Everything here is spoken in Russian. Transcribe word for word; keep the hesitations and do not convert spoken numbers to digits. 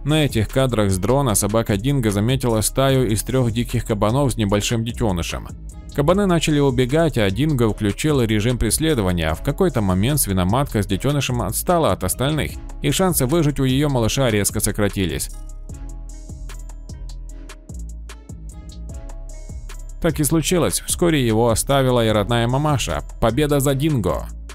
На этих кадрах с дрона собака Динго заметила стаю из трех диких кабанов с небольшим детенышем. Кабаны начали убегать, а Динго включил режим преследования, а в какой-то момент свиноматка с детенышем отстала от остальных, и шансы выжить у ее малыша резко сократились. Так и случилось, вскоре его оставила и родная мамаша. Победа за Динго!